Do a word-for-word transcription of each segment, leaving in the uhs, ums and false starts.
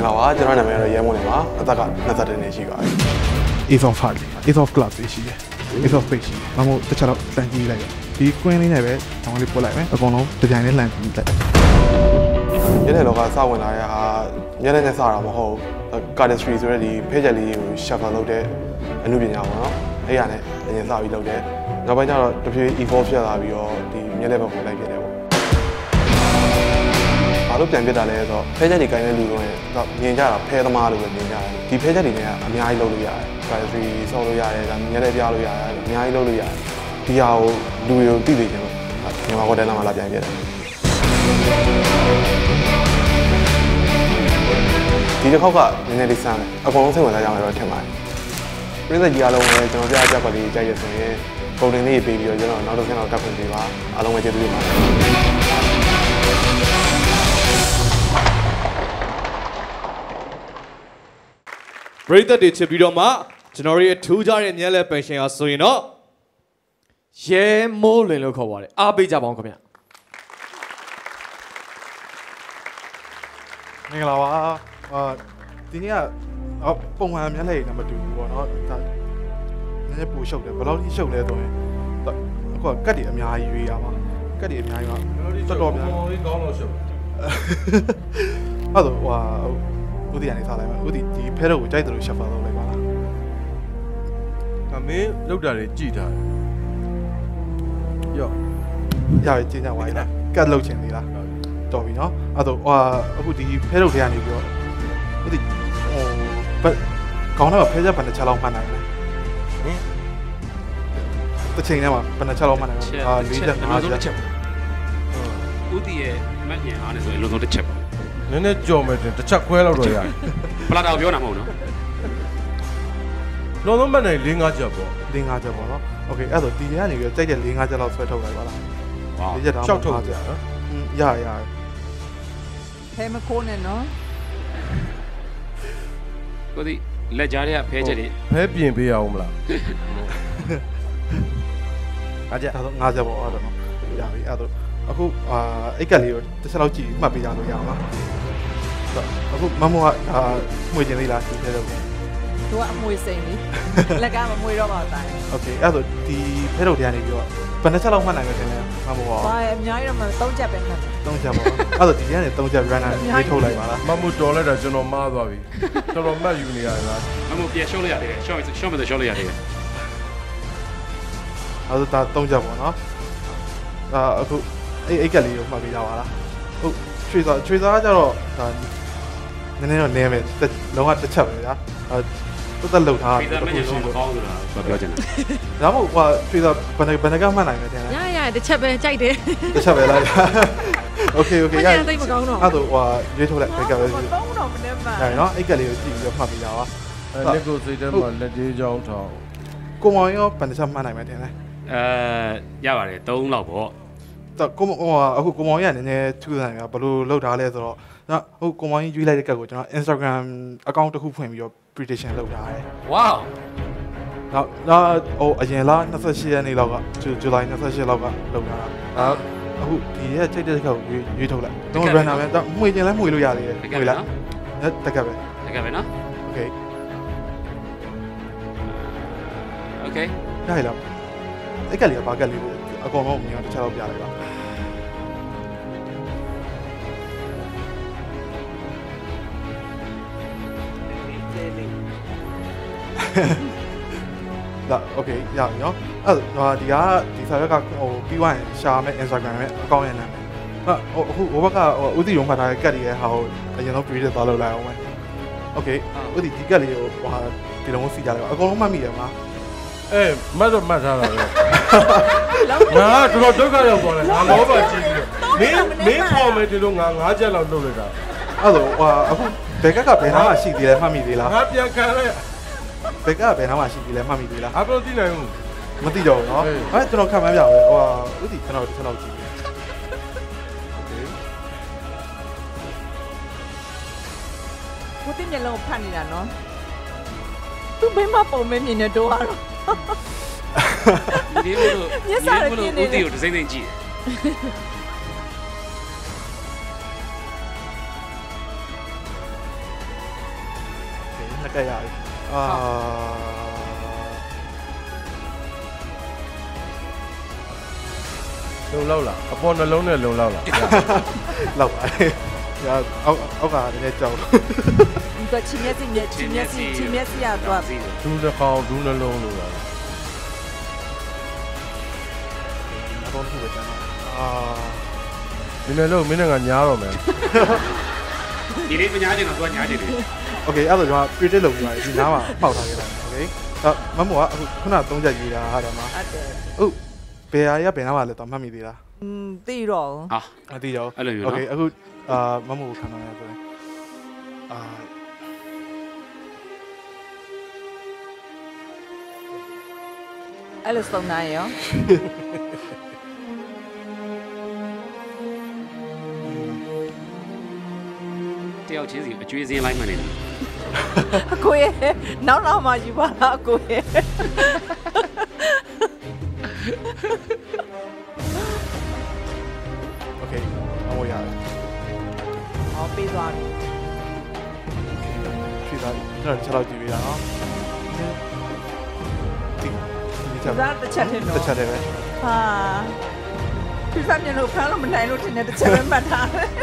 င်္ဂလာပါကျွန်တော်နာမည်တော့ရဲမွန်နေပါအသက်ကနှစ်သက်နေရှိပါတယ် Ace of Hearts Ace of Clubs ရှိတယ် Ace of Page ရှိတယ်မမို့တခြားတော့တန်ကြီးလိုက်တယ်ဒီ queen လေးနဲ့ပဲတောင်းလေးပို့လိုက်မယ်အကုန်လုံးဒီဇိုင်းနဲ့လှန်ပြီးလိုက်ညနေလောကစဝင်လာတဲ့ဟာညနေနဲ့စတာမဟုတ် cardistry ဆိုတဲ့ဒီ page လေးကို shuffle လုပ်တဲ့အမှုပညာပေါ့နော်အဲ့ရနဲ့အရင်စပြီးလုပ်တယ်နောက်ပိုင်းကျတော့တဖြည်း evolve ဖြစ်လာပြီးတော့ဒီညနေဘက်ကိုလိုက်ပြတယ်ပေါ့ဘာလို့ပြန်ပြတာလဲဆိုတော့ page တွေ gain တဲ့လူတွေတော့မြင်ကြတာဖဲသမားလို့ပဲမြင်ကြတယ်ဒီ page တွေနဲ့အများကြီးလုပ်လို့ရတယ် cardistry ဆောက်လို့ရတယ်ဒါညနေပြလို့ရတယ်အများကြီးလုပ်လို့ရတယ်ဒီဟာကိုလူတွေကိုသိသိချင်လို့မြန်မာဟိုတယ်လာမှလာပြန်ပြတယ်ဒီတစ်ခေါက်ကနည်းနည်းလေးစမ်းတယ်အကုန်လုံးစိတ်ဝင်စားကြမှာတော့ထင်ပါတယ်ပြည်သက်ကြီးအားလုံးလည်းကျွန်တော်ပြအကြက်ကလေးကြိုက်ရဆိုရင်ပုံတင်လေးပေးပြီးတော့ကျွန်တော်နောက်တစ်ခါတော့တက်ခွင့်ပေးပါအားလုံးပဲကျေးဇူးတင်ပါတယ်ပြည်သက်တွေချစ်ပြီးတော့မှကျွန်တော်ရဲ့အထူးကြတဲ့မြဲလဲပင်ရှင်အားဆိုရင်တော့ရဲမိုးလင်လို့ခေါ်ပါတယ်အားပေးကြပါဦးခင်ဗျမင်္ဂလာပါအာဒီနေ့ကပုံမှန်မျက်လှည့်နဲ့မတူဘူးပေါ့နော်ဒါနည်းနည်းပူရှုပ်တယ်ဘယ်လောက်ထိရှုပ်လဲဆိုရင်အခုကကတ်တွေအများကြီးရွေးရမှာကတ်တွေအများကြီးမှာတော်တော်များကြီးကောင်းလို့ရှုပ်အဲ့တော့ဟိုဦးဒီကနေစားလိုက်မှာဦးဒီဒီဖဲတော့ကိုကြိုက်တယ်လို့ရှက်ဖာလုပ်လိုက်ပါလားအမေလောက်တာတွေကြည်ထားတယ်ရောရရကျင်းကြပါလားကတ်လုပ်ချင်သေးလားတော်ပြီနော်အဲ့တော့ဟိုအခုဒီဖဲတော့ထဲကနေပြီးတော့ဦးဒီဟိုဘက်ကောင်းတော့ဖဲချက်ဘယ်နှချက်လောက်မှန်းနိုင်လဲဟင်တစ်ချိန်ထဲမှာဘယ်နှချက်လောက်မှန်းနိုင်လဲအာ၄ချက်၅ချက်ဦးတီရဲ့မက်ညံအားနဲ့ဆိုရင်လုံးစုံတစ်ချက်ပါနည်းနည်းကြော်မယ်တင်တစ်ချက်ခွဲလောက်တော့ရတယ်ပလာတာကိုပြောတာမဟုတ်နော်လုံးလုံးမက်နိုင်၄၅ချက်ပေါ့၄၅ချက်ပေါ့နော်โอเคအဲ့တော့ဒီထဲကနေပြီးတော့ကြိုက်တဲ့၄၅ချက်လောက်ဆွဲထုတ်လိုက်ပါလား၄ချက်တော့ရှောက်ထုတ်ကြနော်ရရဖဲမခိုးနဲ့နော်ကိုဒီလက်ကြားတွေကဖဲချက်တွေဖဲပြင်ပေးရအောင်မလားအားကြတော့၅ချက်ပေါ့အဲ့တော့နော်ရပြီအဲ့တော့အခုအာအိတ်ကက်လေးကိုတစ်ချက်လောက်ကြည့်မှတ်ပေးကြလို့ရအောင်လားအခုမမောကအာမှွေကျင်သေးလားဒီထဲတော့သူကအမွေစိန်လေးလက်ကမမွေတော့ပါဘူးတိုင်းโอเคအဲ့တော့ဒီဖဲတော့တရားနေပြီးတော့ဘယ်နှချက်လောက်မှတ်နိုင်လဲတင်လဲမမောပါဘာအများကြီးတော့မသုံးချက်ပဲမှတ်သုံးချက်ပေါ့အဲ့တော့ဒီထဲကနေသုံးချက်ပြန်လာရေးထုတ်လိုက်ပါလားမမို့တော်လိုက်တာကျွန်တော်မားသွားပြီတော်တော်မှတ်ယူနေရလားမမို့ပြန်ရှုံးလိုက်ရတယ်ရှော့ရှော့မလို့ရှော့လိုက်ရတယ်အဲ့တော့ဒါသုံးချက်ပေါ့နော်အာအခုအဲ့အိတ်ကလေးကိုမှတ်ပေးကြပါလားဟုတ်ချွေစားချွေစားကြတော့ဒါနည်းနည်းတော့နည်းမယ်လုံးဝတစ်ချက်ပဲဗျာအဲတက်တက်လှုပ်ထားတာပြည်သားမင်းရောမကောင်းဘူးလားပြောပြောချင်တယ်ဒါမှမဟုတ်ဟိုချွေစားဘယ်ဘယ်နှကမှတ်နိုင်လဲတဲ့ရရတစ်ချက်ပဲကြိုက်တယ်တစ်ချက်ပဲလားโอเคโอเคရသိမကောင်းတော့အဲ့တော့ဟိုရွေးထုတ်လိုက်အိတ်ကပဲကောင်းတော့မနဲ့ပါရနော်အိတ်ကလေးကိုကြည့်ပြီးတော့မှတ်ပေးကြပါအဲလက်ကိုစိတ်ထဲမှာလက်သေးချောင်းထောင်းကိုမောင်ရောဘယ်နှချက်မှတ်နိုင်မယ်တဲ့လဲအဲရပါတယ်၃လောက်ပေါ့တော့ကိုဟိုအခုကိုမောင်ရနည်းနည်းထူးဆန်းနေတာဘယ်လိုလုပ်ထားလဲဆိုတော့ဟိုကိုမောင်ကြီးရွေးလိုက်တဲ့ကတ်ကိုကျွန်တော် Instagram account တစ်ခုဖွင့်ပြီးတော့ prediction လုပ်ထားတယ် wow နောက်နောက်ဟိုအရင်လား၂၈ရက်နေ့လောက်ကဇူလိုင်၂၈လောက်ကလုပ်ထားတာအခုဒီရဲ့ချိန်တဲ့ကတ်ကိုရွေးထုတ်လိုက်တော့ runner ပဲတော့မှွေကျင်လဲမှွေလို့ရသေးတယ်မှွေလားတက်ကပဲတက်ကပဲနော် okay okay ရရလားအဲ့ကလေးကဘာကလေးလဲအကောင်လုံးမြင်တော့တစ်ချက်တော့ပြလိုက်ပါဒါโอเคရပြီเนาะအဲ့ဒီကဒီစာရွက်ကဟိုပြီးသွားရင်ရှာမယ် Instagram ရဲ့အကောင့်ရဲ့နာမည်ဟိုအခုဟိုဘက်ကဟိုဦးတီရုံမှတ်ထားတဲ့ကတ်တွေရဲ့ဟာကိုအရင်ဆုံး predict သွားလုပ်လိုက်အောင်မယ်โอเคဦးတီဒီကတ်လေးကိုဟာဒီလုံးစီကြလိုက်ပါအကောင်လုံးမှတ်မိတယ်မလားအေးမတ်တော့မှတ်ထားတာပဲငါတော်တော်ဒုက္ခရောက်သွားတယ်ငါလောဘကြီးပြီးမင်းမင်းပေါ်မယ်ဒီလိုငါ၅ချက်လောက်လုပ်လိုက်တာအဲ့တော့ဟာအခုဘယ်ကကဘယ်နားမှာရှိသေးလဲမှတ်မိသေးလားငါပြန်ခံလိုက်ဘယ်ကဘယ်နားမှာရှိသေးလဲမှတ်မိသေးလားအဘလို့သိနိုင်ဘူးမသိတော့ဘူးเนาะအဲ့ကျွန်တော်ခံမှန်းပြပဲဟိုဦးတီကျွန်တော်တစ်ချက်လောက်ကြည့်ပြီကိုတိမျက်လုံးဖတ်နေတာနော်သူဘယ်မှာပုံမမြင်နေတော့ဟာဒီလိုလိုမျက်စာရင်းနဲ့ဦးတီကိုတစ်စိမ့်စိမ့်ကြည့်နှစ်ကက်ရတယ်အာလုံလောက်လားအပေါ်နှလုံးနဲ့လုံလောက်လားလောက်ပါတယ်ညာအောက်အောက်ကနည်းနည်းကြောက်တော့ချင်းမျက်စိမျက်ချင်းမျက်စိချင်းမျက်စိရတော့ပြီဒူးတစ်ကောင်ဒူးနှလုံးလို့လားတော့သူ့ပဲကျန်အာဒီနေ့လို့မင်းကညားတော့မယ်ဒီလေးမညားချင်တော့သူကညားချင်တယ်โอเคအဲ့ဒါကျွန်တော် predict လုပ်ပြီးပါတယ်ဒီနားမှာပေါက်ထားခဲ့တာโอเคအဲ့မမို့ကအခုခုနသုံးချက်ရေးတာဟာတော့မှာဟုတ်တယ်ဟုတ်ဘယ်ဟာရဘယ်နားမှာလဲတော့မှတ်မိသေးလားอืมသိတော့ဟာမသိတော့အဲ့လိုမျိုးโอเคအခုအာမမို့ကိုခံတော့ရဆိုရင်အာအဲ့လိုစုံနိုင်ရောတယောက်ချင်းစီအကျွေးစင်းလိုက်မှနေတယ်အကိုရဲ့နောက်နောက်မှယူပါလားအကိုရဲ့โอเคเอาရတယ်ဟောပေးသွားပြီဖြေသားကျွန်တော်ချက်တော့ကြည့်ပေးတာနော်ဒီဒီချက်ဒါတစ်ချက်ထင်တော့တစ်ချက်တည်းပဲဟာဖြေသားမျက်လုံးဖမ်းလို့မနိုင်လို့ထင်တယ်တစ်ချက်ပဲမှတ်ထားတယ်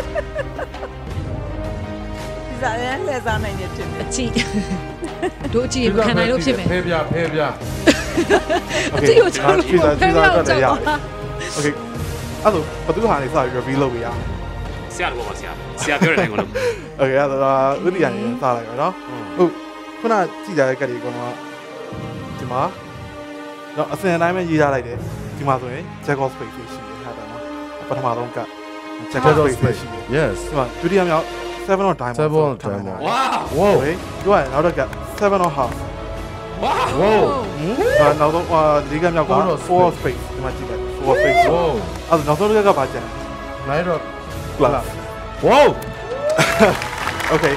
ဖြေသားရဲ့လက်စားနိုင်နေတယ်အချီတို့အချီမခံနိုင်လို့ဖြစ်မယ်ဖဲပြဖဲပြโอเคဖြေသားဖြေသားဖြေသားတော့လည်းရโอเคအဲ့လိုဘသူဟာနေစပြီး review လုပ်ပေးရဆရာတော့ပါဆရာဆရာပြောတဲ့အတိုင်းကိုလုပ်โอเคအဲ့ဒါဥတီရနေစလိုက်ပါနော်ဟုတ်ခုနကြည့်ကြတဲ့ကတ်တွေကတော့ဒီမှာတော့အစင်အတိုင်းပဲရေးထားလိုက်တယ်ဒီမှာဆိုရင် Jacob Space ရှိတယ်ဟာတယ်နော်ပထမဆုံးကတ် Jacob Space ရှိတယ် yes ဒီမှာဒုတိယမြောက် seven on diamond seven on diamond wow ဟေးသူကနောက်တော့က seven on half wow wow ဟမ်နောက်တော့လေးကမြောက်က four space ဒီမှာကြည့်လိုက် four space wow အဲ့တော့နောက်ဆုံးကဘာကျန် nine dot plus wow okay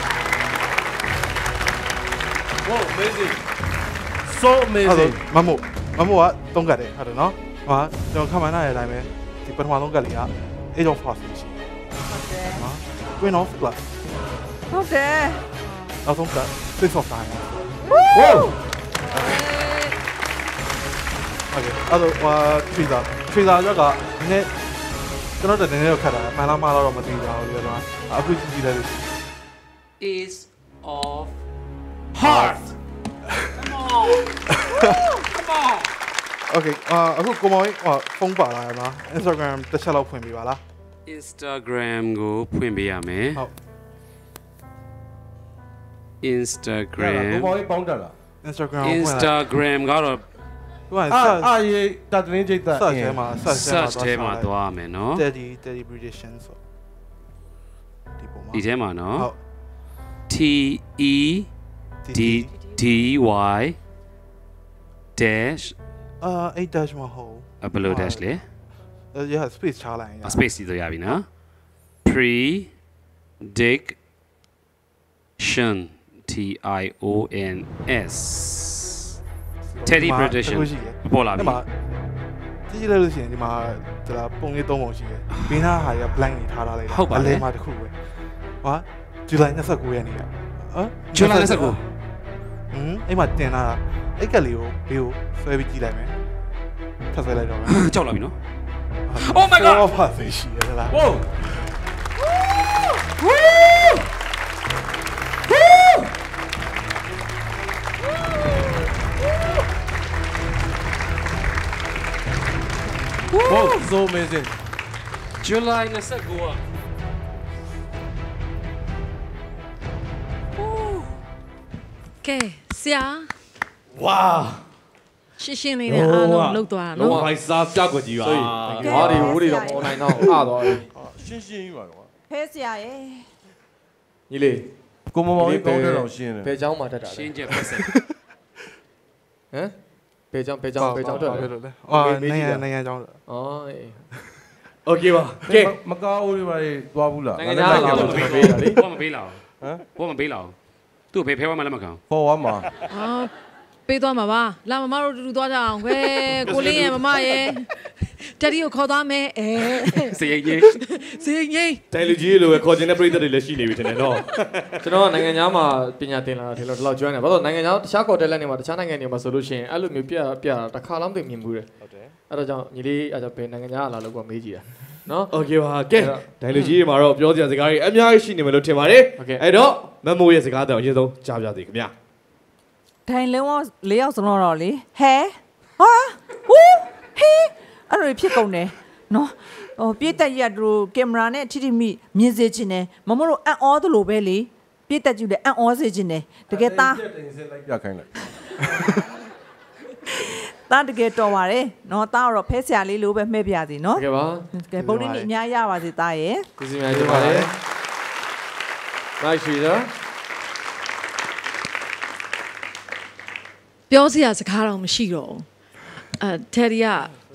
wow amazing so amazing မမို့မမို့ကသုံးကတ်တယ်ဟုတ်တယ်နော်ဟာကျွန်တော်ခမှန်းရတဲ့အတိုင်းပဲဒီပထမဆုံးကတ်လေးက eight of fast ရှိတယ်ဟုတ်တယ်ဟာ queen of plus ဟုတ်တယ်နောက်ဆုံးက six of diamond wow okay အဲ့တော့ဟာ trigger trigger ရကနည်းကျွန်တော်တည်းနည်းတော့ခတ်တာမှန်လားမှားလားတော့မသိကြဘူးလေတော့အခုကြည့်ကြည့်လိုက်လို့ is of heart come on come on okay အခုကိုမောင်ဟိုဖုန်းပါလာရမလား Instagram တစ်ချက်လောက်ဖွင့်ပေးပါလား Instagram ကိုဖွင့်ပေးရမယ်ဟုတ် Instagram ကိုမောင်ပေါင်းတက်လား Instagram Instagram ကတော့အာအာရေတတ်တင်းချိတ်တာ search ထဲမှာ search ထဲမှာသွားမယ်နော် Teddy Teddy British ဆိုဒီပုံမှာဒီထဲမှာနော်ဟုတ် T E D D Y dash အာeight dash မဟုတ်အဘယ်လို dash လဲအဲရ space ချလိုက်ရ space စီတော့ရပြီနော် prediction T I O N S Teddy British ပေါ်လာပြီကြည့်ကြည့်လိုက်လို့ရှိရင်ဒီမှာဒါပုံလေးသုံးပုံရှိတယ်ဘင်းသားဟာက blank နေထားထားလိုက်တာအလဲမှာတစ်ခုပဲဟာဇူလိုင်twenty-nineရက်နေ့ကဟမ်ဇူလိုင်twenty-nineဟမ်အဲ့မှာတင်လာတာအဲ့ကလေးကိုဘေးကိုဆွဲပြီးကြည့်လိုက်မယ်ထပ်ဆွဲလိုက်တော့မယ်ကြောက်လာပြီနော် Oh my god ဘာဖြစ်ရှိရလား Whoa Wow, so amazing. July twenty-nineอ่ะကဲဆရာ Wow ရှင်းရှင်းလေးနဲ့အားလုံးလုပ်သွားတာနော်လုံးဝစားပြကွက်ကြီးပါငါတွေဝိုးတွေတော့ပေါ်နိုင်တော့အသွားပြီရှင်းရှင်းကြီးပါကွာဖဲဆရာရဲ့ညီလေးကိုမောင်မောင်ကောင်းတဲ့တော့ရှင်းတယ်ဘယ်เจ้าမှာတက်တာလဲရှင်းချက်ပတ်စံဟမ်ဘယ်เจ้าဘယ်เจ้าဘယ်เจ้าတက်လဲအော်နိုင်ငံနိုင်ငံเจ้าအော်โอเคပါကဲမကောင်းဘူးပါလေသွားဘူးလားနိုင်ငံသားလာမပေးဘူးလေဘောမပေးလာဟမ်ဘောမပေးလာသူ့ဖေဖဲဝါမလည်းမခံဘောဝါမှာအာပေးသွားမှာပါလာမမတို့တူတူသွားကြအောင်ခွဲကိုလေးရဲ့မမရဲ့တက်ဒီကိုခေါ်သွားမယ်အဲစေရင်ကြီးစေရင်ကြီးတိုင်လူကြီးလိုပဲခေါ်ခြင်းတဲ့ပြည်သက်တွေလည်းရှိနေပြီထင်တယ်နော်ကျွန်တော်နိုင်ငံသားမှာပညာသင်လာတာဒီလိုဒီလောက်ကျွမ်းတယ်ဘာလို့နိုင်ငံသားတခြားကော်တယ်လက်နေမှာတခြားနိုင်ငံတွေမှာဆိုလို့ရှိရင်အဲ့လိုမျိုးပြပြတာတစ်ခါလောက်သိမြင်မှုတယ်ဟုတ်တယ်အဲ့တော့ကြောင့်ညီလေးအဲ့ကြောင့်ဘယ်နိုင်ငံသားလာလို့ကမေးကြည့်တာနော်โอเคပါကဲတိုင်လူကြီးတွေမှာတော့ပြောစရာစကားတွေအများကြီးရှိနေမယ်လို့ထင်ပါတယ်အဲ့တော့မမိုးရဲ့စကားတောင်အရင်ဆုံးကြားပြသေးခင်ဗျာထိုင်လုံးလေးယောက်စလုံးတော့လေဟဲဟာဟူးဟေးအဲ့လိုဖြစ်ကုန်တယ်နော်ဟိုပြည့်တက်ရတို့ကင်မရာနဲ့ထိထိမိမြင်စေချင်တယ်မမတို့အံ့ဩသလိုပဲလေပြည့်တက်ကြည့်တယ်အံ့ဩစေချင်တယ်တကယ်သားပြခိုင်းလိုက်သားတကယ်တော်ပါတယ်နော်သားတော့ဖဲဆရာလေးလိုပဲမှဲ့ပြစီနော်ကဲပါကဲပုံလေးအများရပါစေသားရဲ့ကျေးဇူးများတင်ပါတယ်နိုင်ရှိသားပြောစရာစကားတော့မရှိတော့ဘူးအဲတယ်ရီက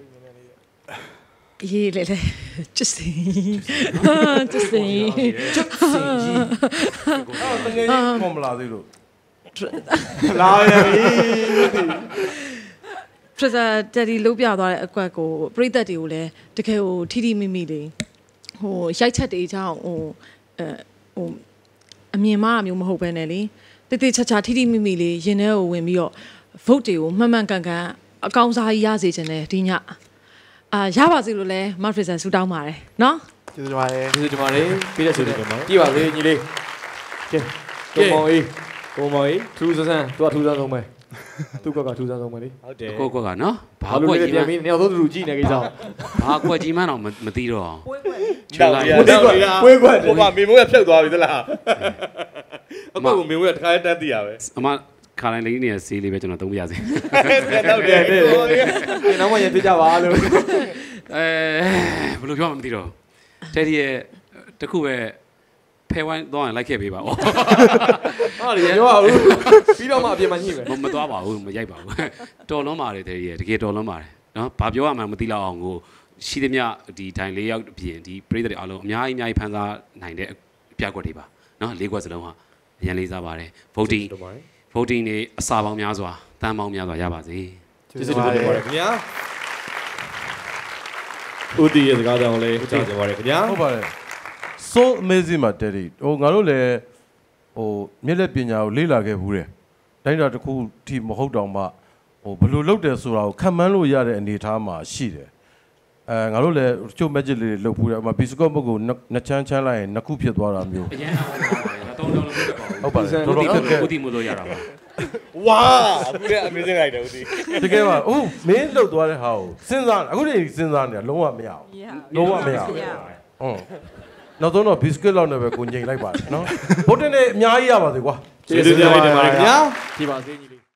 ရေးလေလေ just say just say just say အော်တကယ်ကြီးမလာသေးလို့လာရပြီပရဇာတယ်ရီလုံးပြသွားတဲ့အကွက်ကိုပြိသက်တွေကိုလည်းတကယ်ကိုထီထီမိမိလေးဟိုရိုက်ချက်တွေအကြောင်းဟိုအဲဟိုအမြင်မှားမျိုးမဟုတ်ဘဲနဲ့လေတိတိချာချာထီထီမိမိလေးရင်ထဲကိုဝင်ပြီးတော့ vote တွေကိုမှန်မှန်ကန်ကန်အကောင့်စားရစေချင်တယ်ဒီညအာရပါစေလို့လဲမတ်ဖရဇန်ဆူတောင်းပါတယ်နော်ကျေးဇူးပါတယ်ကျေးဇူးတင်ပါတယ်ပြီးတဲ့ဆိုတယ်မှာကြည့်ပါလေညီလေးကဲကိုမောင်အေးကိုမောင်အေးထူးဆန်းသူကထူးဆန်းဆုံးပဲသူကကထူးဆန်းဆုံးပဲလေဟုတ်တယ်ကိုကကနော်ဘာလို့လဲပြန်ပြီးနေတော့သူကြည့်နေကိစ္စဘာကွက်ကြီးမှတော့မသိတော့ပွဲကွက်ချလာရပွဲကွက်ဟိုမှာမေမိုးကဖြုတ်သွားပြီသလားအခုကမေမိုးကတခါတန်းသိရပဲအမခါတိုင်းလေးနေစီးလေးပဲကျွန်တော်သုံးပြရစီတော့တယ်ဒီနောက်မှရင်ပြကြပါလို့အဲဘယ်လိုပြောမှမသိတော့တဲ့ဒီရဲ့တခုပဲဖဲဝိုင်းသွားရင်လိုက်ခဲ့ပေးပါဦးဟာလေပြောပါဦးပြီးတော့မှအပြင်မှာညှိမယ်မသွားပါဘူးမရိုက်ပါဘူးတော်လွန်ပါတယ်တဲ့ဒီရဲ့တကယ်တော်လွန်ပါတယ်နော်ဘာပြောရမှန်းမသိတော့အောင်ကိုရှိသမျှဒီတိုင်းလေးရောက်ပြင်ဒီပရိသတ်တွေအားလုံးအများကြီးအများကြီးဖန်စားနိုင်တဲ့အပြကွက်တွေပါနော်လေးကွက်စလုံးဟာအရင်လေးစားပါတယ်ဗုဒ္ဓvoting နေအစာပေါင်းများစွာတန်းပေါင်းများစွာရပါစေကျေးဇူးတင်ပါတယ်ခင်ဗျာဦးတီရဲ့စကားကြောင့်လည်းကြားကြပါရခင်ဗျာဟုတ်ပါတယ် so amazing မှာတက်ဒီဟိုငါတို့လည်းဟိုမျက်လက်ပညာကိုလေ့လာခဲ့ဘူးတယ်တိုင်းတာတစ်ခုထိမဟုတ်တော့မှဟိုဘယ်လိုလုပ်တယ်ဆိုတာကိုခံမှန်းလို့ရတဲ့အနေအထားမှာရှိတယ်အဲငါတို့လည်းချို့ magic လေးလုပ်ဘူးတယ်အမ biscuit ဘုတ်ကိုနှစ်ချမ်းချမ်းလိုက်ရင်နှစ်ခုဖြစ်သွားတာမျိုးအရင်တော့တော့လုံးဟုတ်ပါတယ်တော်တော်ဦးတီမို့လို့ရတာပါဝါအခုလည်း amazing လိုက်တယ်ဦးတီတကယ်ပါအိုးမင်းလှုပ်သွားတဲ့ဟာကိုစဉ်းစားအခုတည်းစဉ်းစားနေတာလုံးဝမရဘူးလုံးဝမရဘူးဟုတ်နောက်ဆုံးတော့ biscuit လောက်နဲ့ပဲကိုငိမ့်လိုက်ပါတယ်နော်ဘုတ်တင်နေအများကြီးရပါစေကွာကျေးဇူးတင်ပါတယ်ခင်ဗျာဒီပါစေညီလေး